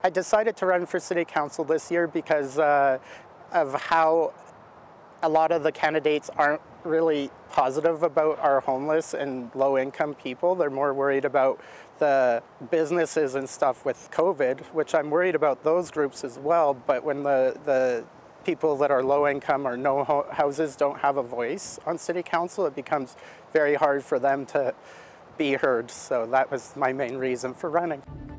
I decided to run for City Council this year because of how a lot of the candidates aren't really positive about our homeless and low-income people. They're more worried about the businesses and stuff with COVID, which I'm worried about those groups as well. But when the people that are low-income or no houses don't have a voice on City Council, it becomes very hard for them to be heard. So that was my main reason for running.